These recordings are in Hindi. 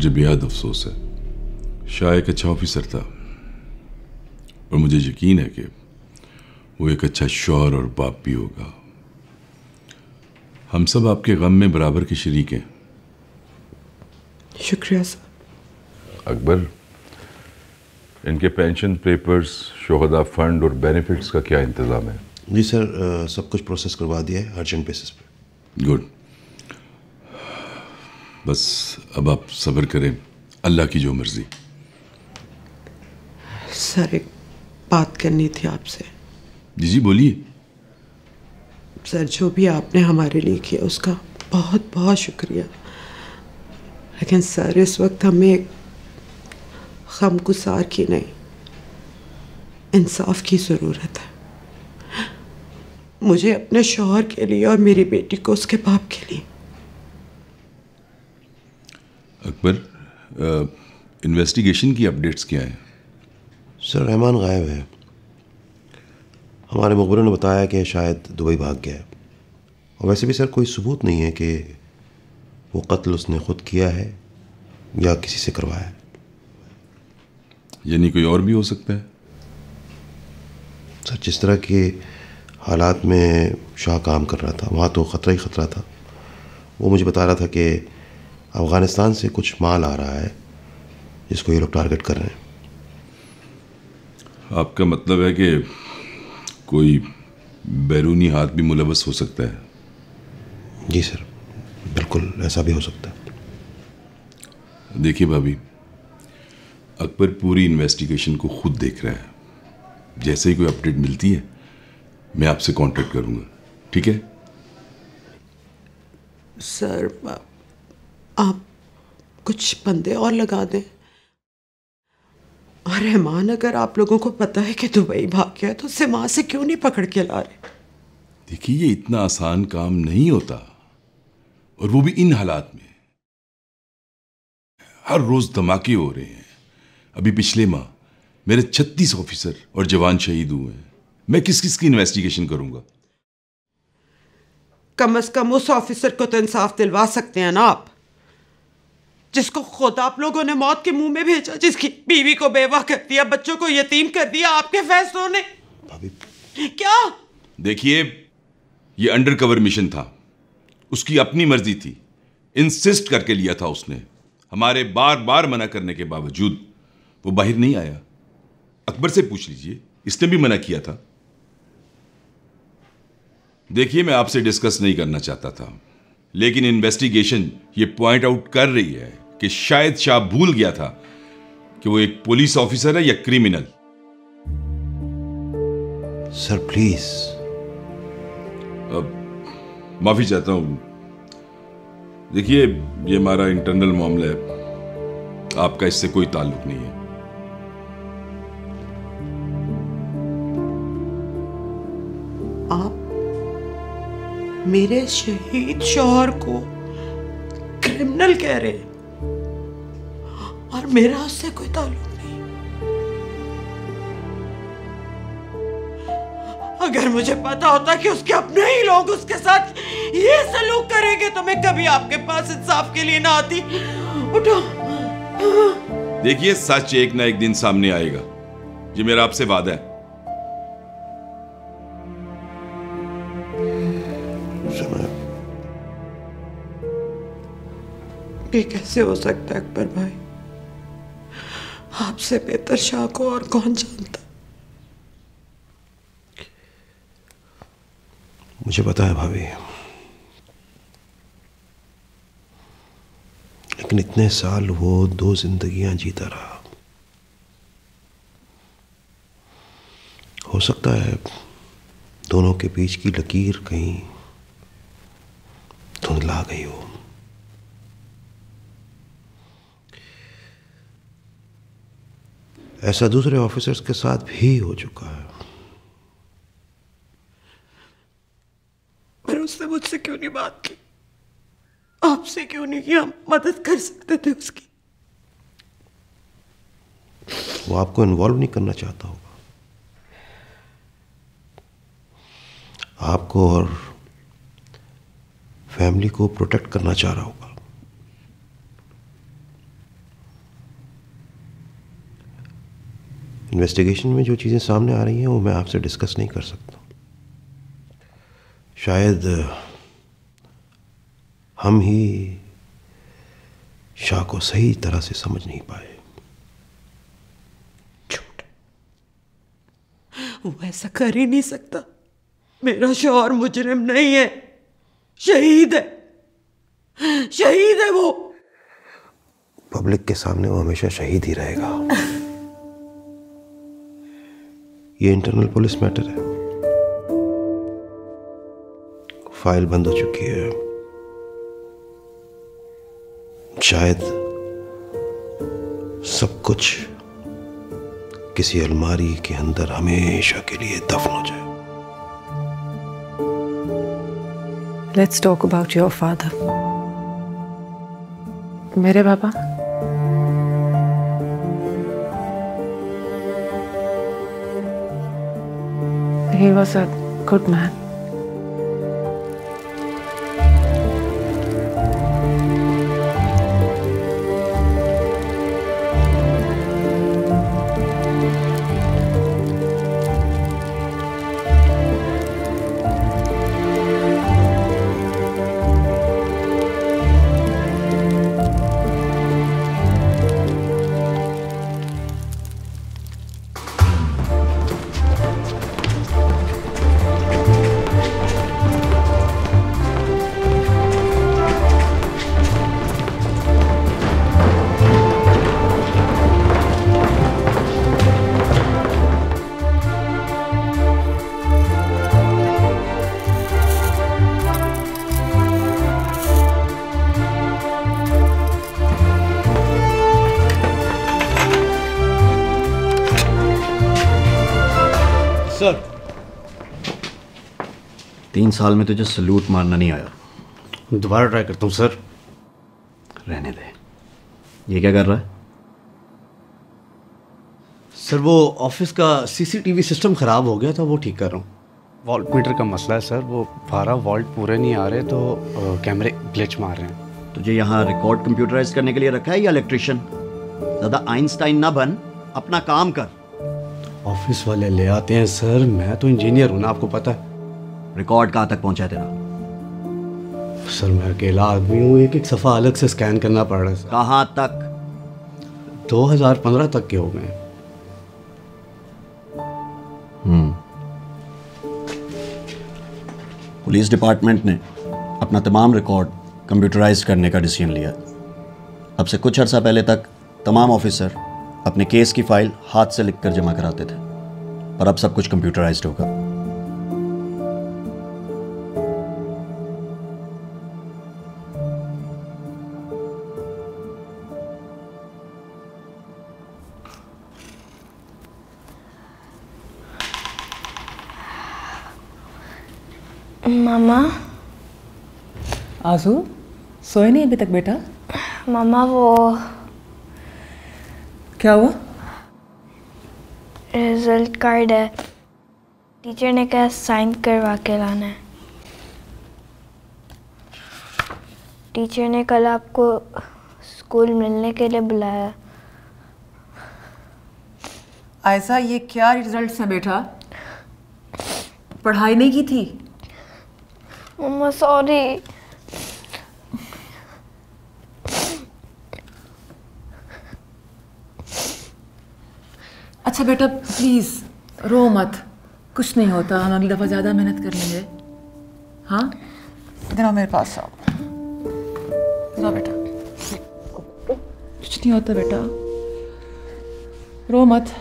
मुझे बेहद अफसोस है। शाह एक अच्छा ऑफिसर था और मुझे यकीन है कि वो एक अच्छा शौहर और बाप भी होगा। हम सब आपके गम में बराबर के शरीक हैं। शुक्रिया सर। अकबर, इनके पेंशन पेपर्स, शोहदा फंड और बेनिफिट्स का क्या इंतज़ाम है? जी सर, सब कुछ प्रोसेस करवा दिया है अर्जेंट बेसिस पे। गुड। बस अब आप सब्र करें, अल्लाह की जो मर्जी। सर, एक बात करनी थी आपसे। जी जी बोलिए। सर, जो भी आपने हमारे लिए किया उसका बहुत बहुत शुक्रिया, लेकिन सर इस वक्त हमें गमगुसार की नहीं, इंसाफ की ज़रूरत है। मुझे अपने शौहर के लिए और मेरी बेटी को उसके बाप के लिए। अकबर, इन्वेस्टिगेशन की अपडेट्स क्या हैं? सर, रहमान गायब है। हमारे मुखबिरों ने बताया कि शायद दुबई भाग गया है, और वैसे भी सर कोई सबूत नहीं है कि वो कत्ल उसने खुद किया है या किसी से करवाया है। यानी कोई और भी हो सकता है? सर, जिस तरह के हालात में शाह काम कर रहा था वहाँ तो ख़तरा ही ख़तरा था। वो मुझे बता रहा था कि अफ़गानिस्तान से कुछ माल आ रहा है जिसको ये लोग टारगेट कर रहे हैं। आपका मतलब है कि कोई बैरूनी हाथ भी मुलव्वस हो सकता है? जी सर, बिल्कुल ऐसा भी हो सकता है। देखिए भाभी, अकबर पूरी इन्वेस्टिगेशन को खुद देख रहा है। जैसे ही कोई अपडेट मिलती है मैं आपसे कांटेक्ट करूंगा, ठीक है? सर, आप कुछ बंदे और लगा दें। और रहमान, अगर आप लोगों को पता है कि दुबई भाग गया है तो उसे वहां से क्यों नहीं पकड़ के ला रहे? देखिए, ये इतना आसान काम नहीं होता, और वो भी इन हालात में। हर रोज धमाके हो रहे हैं। अभी पिछले माह मेरे 36 ऑफिसर और जवान शहीद हुए हैं। मैं किस किस की इन्वेस्टिगेशन करूंगा? कम से कम उस ऑफिसर को तो इंसाफ दिलवा सकते हैं ना आप, जिसको खुद आप लोगों ने मौत के मुंह में भेजा, जिसकी बीवी को बेवा कर दिया, बच्चों को यतीम कर दिया आपके फैसलों ने। भाभी, क्या? देखिए, ये अंडरकवर मिशन था, उसकी अपनी मर्जी थी। इंसिस्ट करके लिया था उसने। हमारे बार बार मना करने के बावजूद वो बाहर नहीं आया। अकबर से पूछ लीजिए, इसने भी मना किया था। देखिए, मैं आपसे डिस्कस नहीं करना चाहता था, लेकिन इन्वेस्टिगेशन ये पॉइंट आउट कर रही है कि शायद शाह भूल गया था कि वो एक पुलिस ऑफिसर है या क्रिमिनल। Sir please. अब माफी चाहता हूं। देखिए, ये हमारा इंटरनल मामला है, आपका इससे कोई ताल्लुक नहीं है। आप मेरे शहीद शौहर को क्रिमिनल कह रहे हैं, और मेरा उससे कोई ताल्लुक नहीं। अगर मुझे पता होता कि उसके अपने ही लोग उसके साथ ये सलूक करेंगे तो मैं कभी आपके पास इंसाफ के लिए ना आती। उठो। देखिए, सच एक ना एक दिन सामने आएगा, ये मेरा आपसे वादा है। ये कैसे हो सकता है अकबर भाई? आपसे बेहतर शाह को और कौन जानता? मुझे पता है भाभी, लेकिन इतने साल वो 2 जिंदगियां जीता रहा। हो सकता है दोनों के बीच की लकीर कहीं धुंधला गई हो। ऐसा दूसरे ऑफिसर्स के साथ भी हो चुका है। पर उसने मुझसे क्यों नहीं बात की? आपसे क्यों नहीं की? हम मदद कर सकते थे उसकी। वो आपको इन्वॉल्व नहीं करना चाहता होगा। आपको और फैमिली को प्रोटेक्ट करना चाह रहा होगा। इन्वेस्टिगेशन में जो चीज़ें सामने आ रही हैं वो मैं आपसे डिस्कस नहीं कर सकता। शायद हम ही शाह को सही तरह से समझ नहीं पाए। वो ऐसा कर ही नहीं सकता। मेरा शौहर मुजरिम नहीं है, शहीद है, शहीद है वो। पब्लिक के सामने वो हमेशा शहीद ही रहेगा। ये इंटरनल पुलिस मैटर है, फाइल बंद हो चुकी है। शायद सब कुछ किसी अलमारी के अंदर हमेशा के लिए दफन हो जाए। Let's talk about your father. मेरे पापा he was a good man. Sir 3 साल में तुझे सल्यूट मारना नहीं आया। दोबारा ट्राई करता हूँ सर। रहने दे। ये क्या कर रहा है? सर वो ऑफिस का सीसीटीवी सिस्टम ख़राब हो गया था, वो ठीक कर रहा हूँ। वॉल्ट मीटर का मसला है सर, वो 12 वॉल्ट पूरे नहीं आ रहे तो कैमरे ग्लिच मार रहे हैं। तुझे यहाँ रिकॉर्ड कंप्यूटराइज करने के लिए रखा है या इलेक्ट्रिशियन? ज़्यादा आइंस्टाइन ना बन, अपना काम कर। ऑफिस वाले ले आते हैं सर, मैं तो इंजीनियर हूँ ना, आपको पता है। रिकॉर्ड कहाँ तक पहुँचा है तेरा? सर मैं अकेला आदमी हूँ, एक एक सफ़ा अलग से स्कैन करना पड़ रहा है सर। कहाँ तक? 2015 तक के हो गए। पुलिस डिपार्टमेंट ने अपना तमाम रिकॉर्ड कंप्यूटराइज करने का डिसीजन लिया। अब से कुछ अर्सा पहले तक तमाम ऑफिसर अपने केस की फाइल हाथ से लिखकर जमा कराते थे, पर अब सब कुछ कंप्यूटराइज्ड होगा। मामा। आजू सोए नहीं अभी तक बेटा? मामा वो क्या हुआ? रिजल्ट कार्ड है, टीचर ने कहा साइन करवा के लाना है। टीचर ने कल आपको स्कूल मिलने के लिए बुलाया। ऐसा ये क्या रिजल्ट्स हैं बेटा? पढ़ाई नहीं की थी? मम्मा सॉरी। अच्छा बेटा प्लीज़ रो मत, कुछ नहीं होता, हम अगली दफ़ा ज़्यादा मेहनत कर लेंगे। हाँ इधर आओ मेरे पास आओ। रो बेटा, कुछ नहीं होता बेटा, रो मत।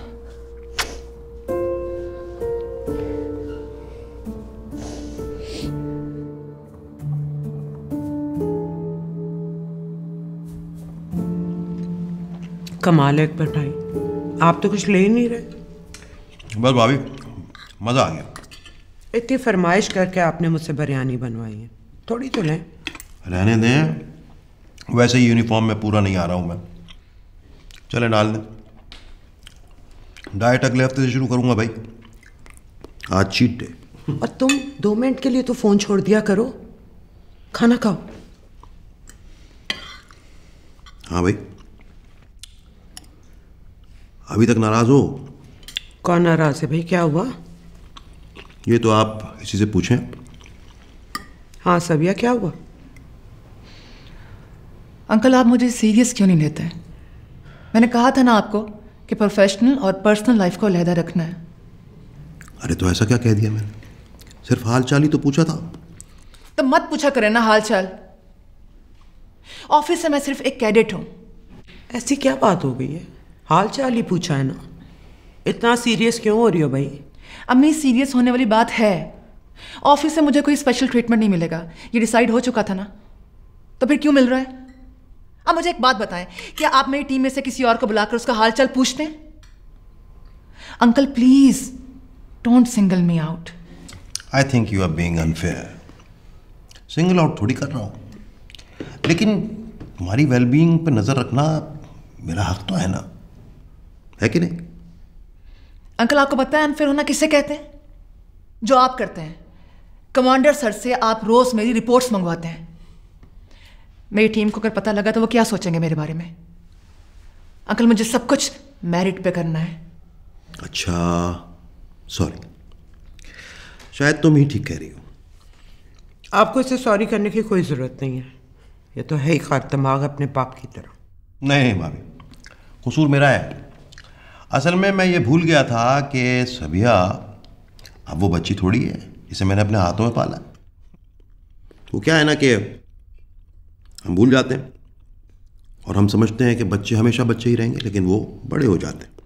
कमाल है अकबर भाई, आप तो कुछ ले ही नहीं रहे। बस भाभी मज़ा आ गया। इतनी फरमाइश करके आपने मुझसे बिरयानी बनवाई है, थोड़ी तो लें। रहने दें, वैसे ही यूनिफॉर्म में पूरा नहीं आ रहा हूँ मैं। चले डाल दें। डाइट अगले हफ्ते से शुरू करूँगा भाई, आज चीट डे। और तुम 2 मिनट के लिए तो फ़ोन छोड़ दिया करो, खाना खाओ। हाँ भाई, अभी तक नाराज़ हो कौन नाराज है भाई, क्या हुआ? ये तो आप इसी से पूछें। हाँ सबिया, क्या हुआ? अंकल आप मुझे सीरियस क्यों नहीं लेते? मैंने कहा था ना आपको कि प्रोफेशनल और पर्सनल लाइफ को अलहदा रखना है। अरे तो ऐसा क्या कह दिया मैंने? सिर्फ हाल चाल ही तो पूछा था। तो मत पूछा करें ना हाल चाल। ऑफिस से मैं सिर्फ एक कैडेट हूं। ऐसी क्या बात हो गई है? हाल चाल ही पूछा है ना, इतना सीरियस क्यों हो रही हो भाई? अम्मी सीरियस होने वाली बात है। ऑफिस से मुझे कोई स्पेशल ट्रीटमेंट नहीं मिलेगा, ये डिसाइड हो चुका था ना, तो फिर क्यों मिल रहा है? अब मुझे एक बात बताएं, क्या आप मेरी टीम में से किसी और को बुलाकर उसका हालचाल पूछते हैं? Uncle please don't single me out. I think you are being unfair. Single out थोड़ी कर रहा हूं, लेकिन तुम्हारी वेलबींग पर नजर रखना मेरा हक तो है ना, है कि नहीं? अंकल आपको पता है अनफेयर होना किसे कहते हैं? जो आप करते हैं। कमांडर सर से आप रोज मेरी रिपोर्ट्स मंगवाते हैं। मेरी टीम को अगर पता लगा तो वो क्या सोचेंगे मेरे बारे में? अंकल मुझे सब कुछ मेरिट पे करना है। अच्छा सॉरी, शायद तुम ही ठीक कह रही हो। आपको इसे सॉरी करने की कोई ज़रूरत नहीं है, ये तो है ही खाक दिमाग अपने बाप की तरह। नहीं भाभी, कसूर मेरा है। असल में मैं ये भूल गया था कि सबिया अब वो बच्ची थोड़ी है जिसे मैंने अपने हाथों में पाला। वो क्या है ना कि हम भूल जाते हैं और हम समझते हैं कि बच्चे हमेशा बच्चे ही रहेंगे, लेकिन वो बड़े हो जाते हैं।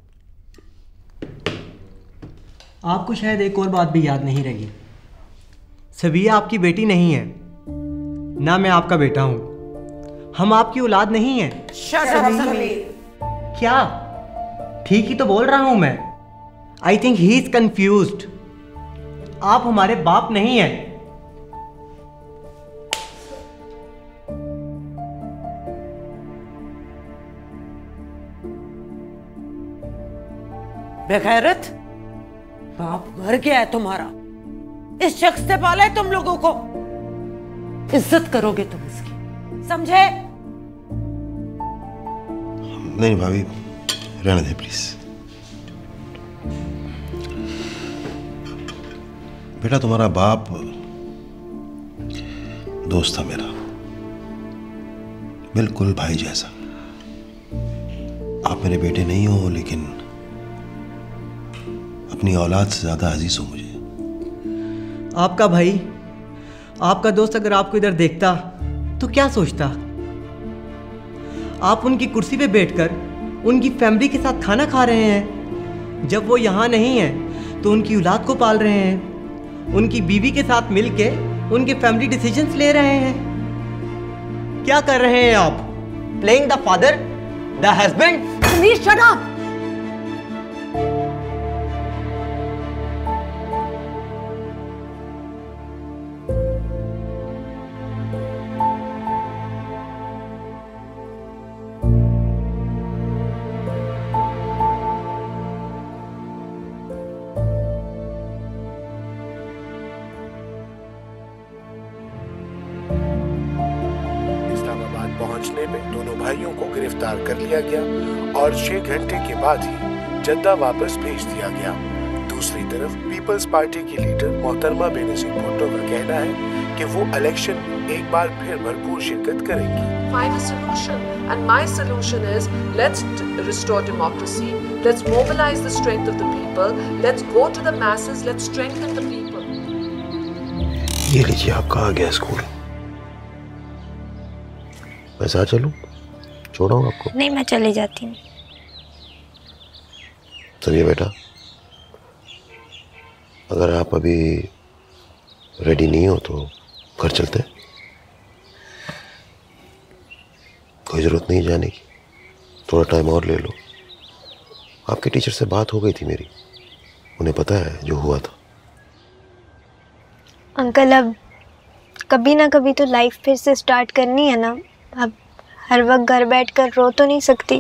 आपको शायद एक और बात भी याद नहीं रही, सबिया आपकी बेटी नहीं है, ना मैं आपका बेटा हूं। हम आपकी औलाद नहीं है। क्या? ठीक ही तो बोल रहा हूं मैं। I think he is confused. आप हमारे बाप नहीं हैं। बेगैरत, बाप मर गया है तुम्हारा, इस शख्स से पाला है तुम लोगों को, इज्जत करोगे तुम इसकी, समझे? नहीं भाभी, रहने दे प्लीज। बेटा तुम्हारा बाप दोस्त था मेरा, बिल्कुल भाई जैसा। आप मेरे बेटे नहीं हो, लेकिन अपनी औलाद से ज्यादा अजीज हो मुझे। आपका भाई, आपका दोस्त अगर आपको इधर देखता तो क्या सोचता? आप उनकी कुर्सी पे बैठकर उनकी फैमिली के साथ खाना खा रहे हैं, जब वो यहाँ नहीं है तो उनकी औलाद को पाल रहे हैं, उनकी बीवी के साथ मिलके उनके फैमिली डिसीजंस ले रहे हैं। क्या कर रहे हैं आप? Playing the father, the husband. Please shut up. पहुंचने में दोनों भाइयों को गिरफ्तार कर लिया गया और 6 घंटे के बाद ही जद्दा वापस भेज दिया गया। दूसरी तरफ पीपल्स पार्टी की लीडर मोहतरमा बेनजीर भुट्टो का कहना है कि वो इलेक्शन में एक बार फिर भरपूर शिरकत करेंगी। Find a solution, and my solution is let's restore democracy, let's mobilize the strength of the people, let's go to the masses, let's strengthen the people. ये लीजिए आपका आ गया स्कूल। मैं साथ चलूं? छोड़ाऊं आपको? नहीं, मैं चली जाती हूँ। चलिए बेटा, अगर आप अभी रेडी नहीं हो तो घर चलते हैं। कोई ज़रूरत नहीं जाने की, थोड़ा टाइम और ले लो। आपके टीचर से बात हो गई थी मेरी, उन्हें पता है जो हुआ था। अंकल अब कभी ना कभी तो लाइफ फिर से स्टार्ट करनी है ना, अब हर वक्त घर बैठकर रो तो नहीं सकती।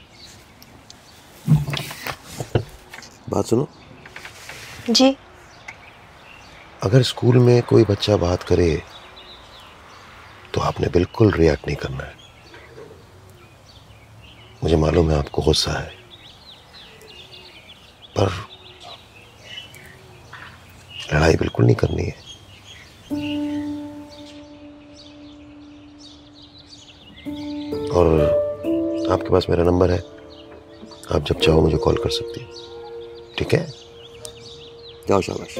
बात सुनो जी। अगर स्कूल में कोई बच्चा बात करे तो आपने बिल्कुल रिएक्ट नहीं करना है। मुझे मालूम है आपको गुस्सा है, पर लड़ाई बिल्कुल नहीं करनी है। और आपके पास मेरा नंबर है, आप जब चाहो मुझे कॉल कर सकती हैं, ठीक है? जाओ शाबाश।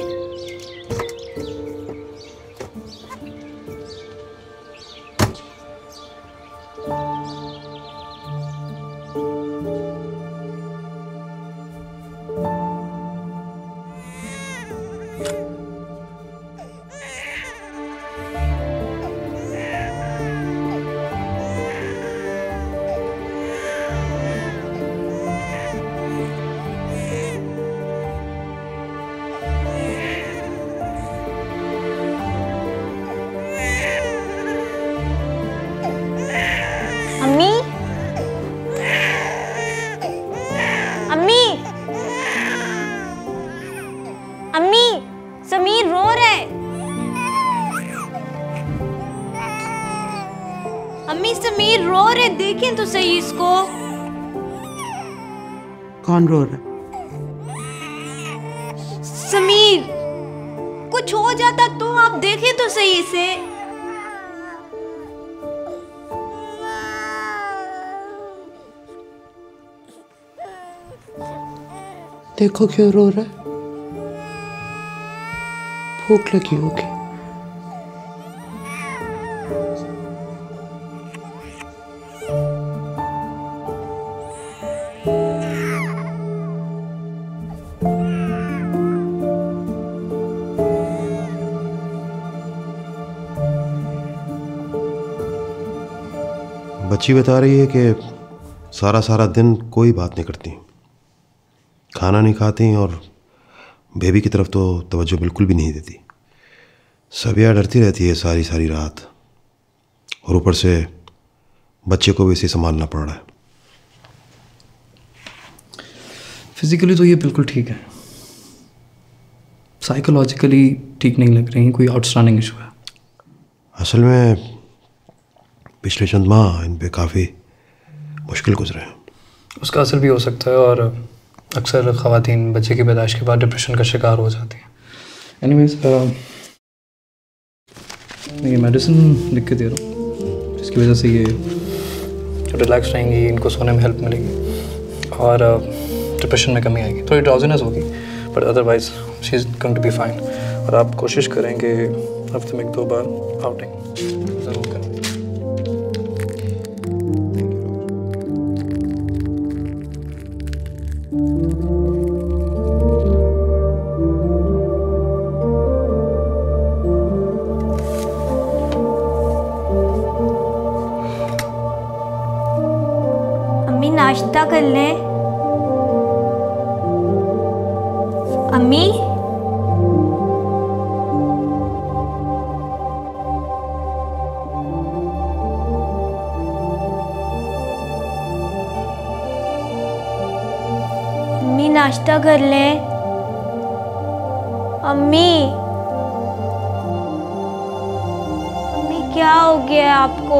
देखें तो सही इसको। कौन रो रहा है? समीर, कुछ हो जाता तो आप देखें तो सही इसे। देखो क्यों रो रहा है, भूख लगी होगी। बच्ची बता रही है कि सारा सारा दिन कोई बात नहीं करती, खाना नहीं खाती और बेबी की तरफ तो तवज्जो बिल्कुल भी नहीं देती। सबिया डरती रहती है सारी सारी रात, और ऊपर से बच्चे को भी इसे संभालना पड़ रहा है। फिजिकली तो ये बिल्कुल ठीक है, साइकोलॉजिकली ठीक नहीं लग रही, कोई आउटस्टैंडिंग इशू है। असल में पिछले चंद माह इन पे काफ़ी मुश्किल गुजरे हैं। उसका असर भी हो सकता है, और अक्सर ख़वातीन बच्चे की पैदाइश के बाद डिप्रेशन का शिकार हो जाती हैं। एनीवेज ये मेडिसिन लिख के दे रहा हूँ, जिसकी वजह से ये रिलैक्स रहेंगी, इनको सोने में हेल्प मिलेगी और डिप्रेशन में कमी आएगी। थोड़ी ड्राउजीनेस होगी, but otherwise she is going to be fine. और आप कोशिश करेंगे हफ्ते में 1-2 बार आउटिंग ज़रूर करें। नाश्ता कर लें। अम्मी, अम्मी नाश्ता कर लें। अम्मी, अम्मी क्या हो गया आपको?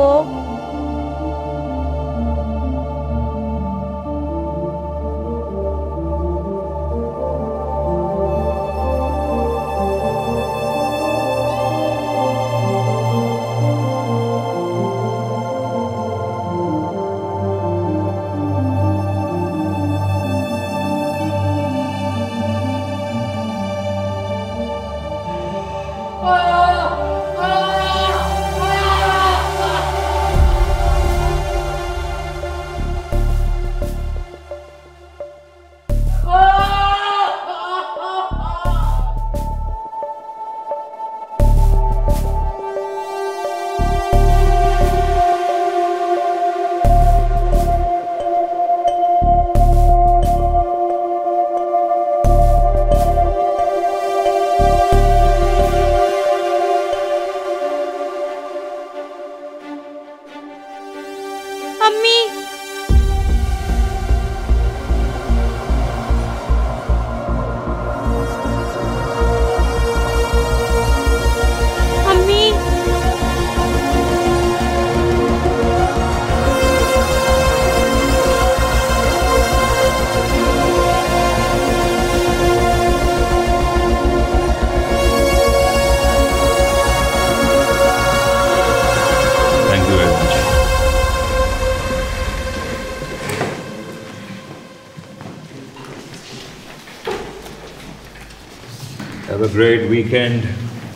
Have a great weekend.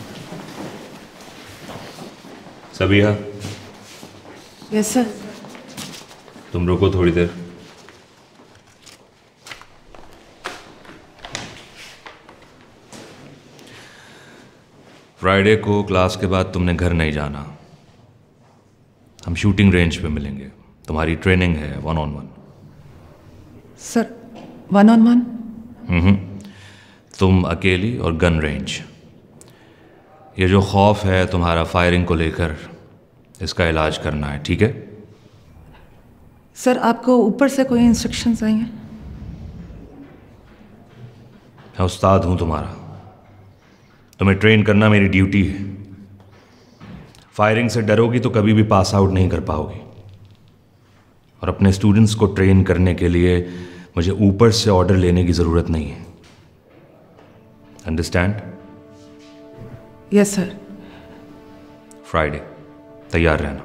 Sabiha. Yes sir. तुम रुको थोड़ी देर। फ्राइडे को क्लास के बाद तुमने घर नहीं जाना। हम शूटिंग रेंज पे मिलेंगे। तुम्हारी ट्रेनिंग है 1-on-1। Sir 1-on-1? तुम अकेली और गन रेंज। ये जो खौफ है तुम्हारा फायरिंग को लेकर, इसका इलाज करना है, ठीक है? सर आपको ऊपर से कोई इंस्ट्रक्शंस आई हैं? मैं उस्ताद हूं तुम्हारा, तुम्हें ट्रेन करना मेरी ड्यूटी है। फायरिंग से डरोगी तो कभी भी पास आउट नहीं कर पाओगी। और अपने स्टूडेंट्स को ट्रेन करने के लिए मुझे ऊपर से ऑर्डर लेने की जरूरत नहीं है। अंडरस्टैंड? Yes sir. फ्राइडे तैयार रहना।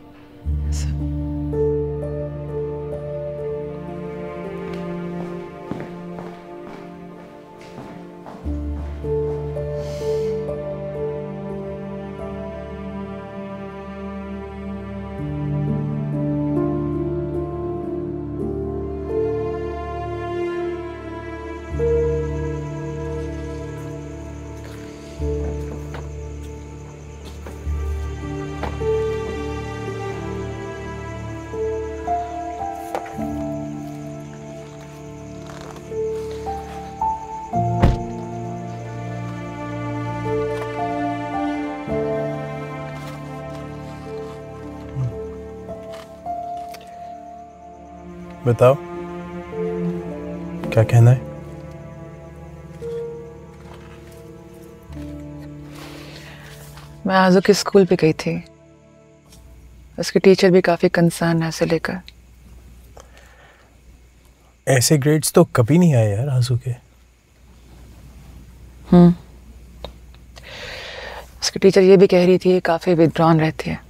बताओ क्या कहना है? मैं आजू के स्कूल पे गई थी। उसके टीचर भी काफी कंसर्न है इसे लेकर। ऐसे ग्रेड्स तो कभी नहीं आए यार आजू के। उसकी टीचर ये भी कह रही थी काफी विथड्रॉन रहती है,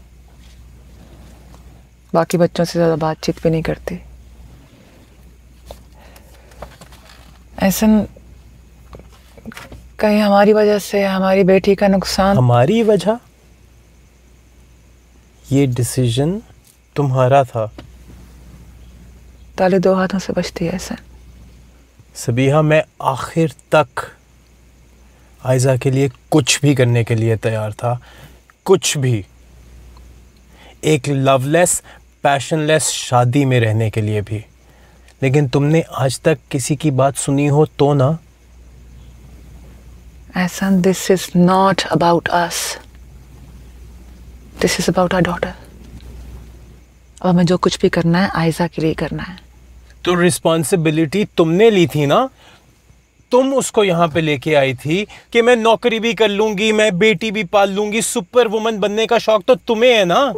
बाकी बच्चों से ज्यादा बातचीत भी नहीं करती। ऐसा कहीं हमारी वजह से हमारी बेटी का नुकसान? हमारी वजह? ये डिसीजन तुम्हारा था। ताली दो हाथों से बचती है ऐसा। सबिहा, मैं आखिर तक आयजा के लिए कुछ भी करने के लिए तैयार था, कुछ भी। एक लवलेस पैशनलेस शादी में रहने के लिए भी। लेकिन तुमने आज तक किसी की बात सुनी हो तो ना? Ehsan, this is not about us. This is about our daughter. अब हमें जो कुछ भी करना है आयजा के लिए करना है। तो रिस्पॉन्सिबिलिटी तुमने ली थी ना? तुम उसको यहाँ पे लेके आई थी कि मैं नौकरी भी कर लूंगी, मैं बेटी भी पाल लूंगी, सुपर वुमन बनने का शौक तो तुम्हें है ना?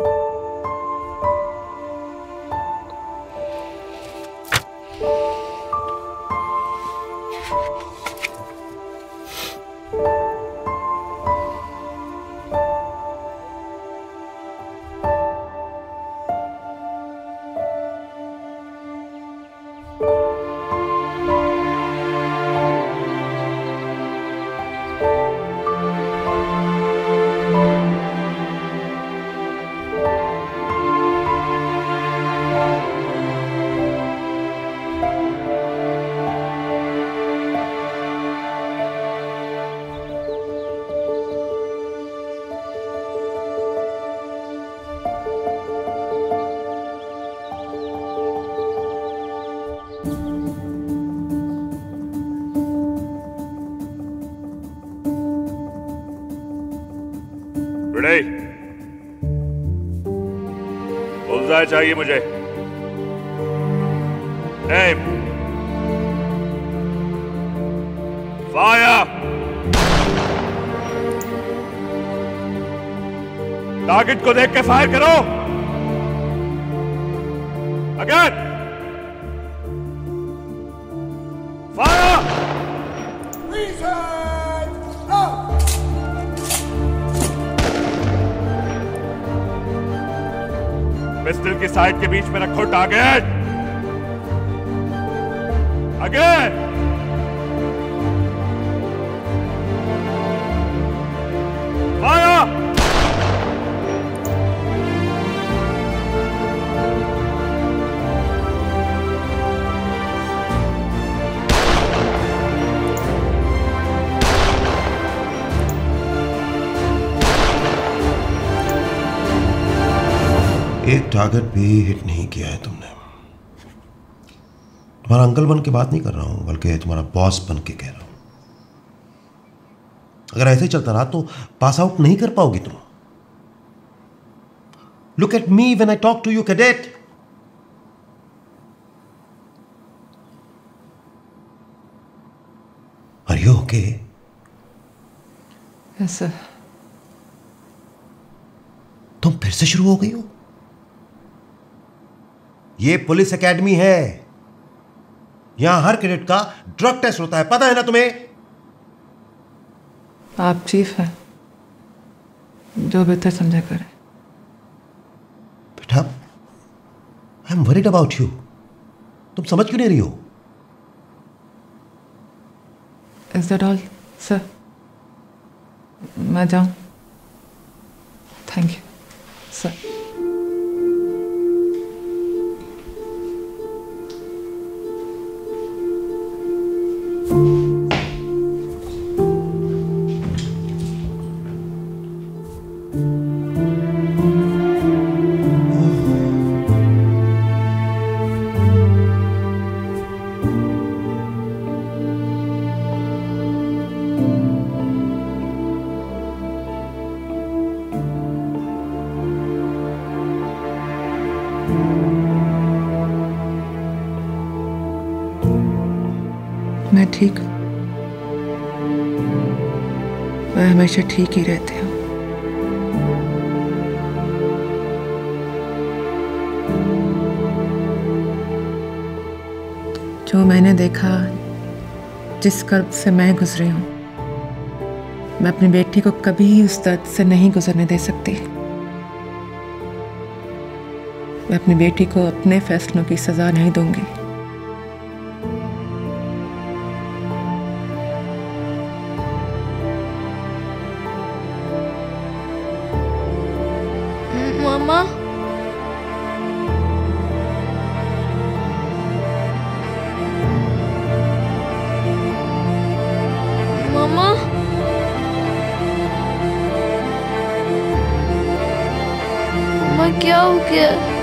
बुलजाय चाहिए मुझे। M fire. टारगेट को देख के फायर करो। Again fire. पिस्टल की साइड के बीच में रखो टारगेट। अगेन एक टारगेट भी हिट नहीं किया है तुमने। तुम्हारा अंकल बन के बात नहीं कर रहा हूं, बल्कि तुम्हारा बॉस बन के कह रहा हूं। अगर ऐसे ही चलता रहा तो पास आउट नहीं कर पाओगी तुम। Look at me when I talk to you cadet. Are you okay? Yes sir. तुम फिर से शुरू हो गई हो? ये पुलिस एकेडमी है, यहां हर कैडेट का ड्रग टेस्ट होता है, पता है ना तुम्हें? आप चीफ हैं, जो बेहतर समझा करें। बेटा, I am worried about you. तुम समझ क्यों नहीं रही हो? Is that all sir? मैं जाऊं? Thank you sir. मैं ठीक हूँ, मैं हमेशा ठीक ही रहती हूँ। जो मैंने देखा, जिस कर्ब से मैं गुजरी हूँ, मैं अपनी बेटी को कभी उस दर्द से नहीं गुजरने दे सकती। मैं अपनी बेटी को अपने फैसलों की सजा नहीं दूंगी। मामा, मामा, मामा क्या हो गया?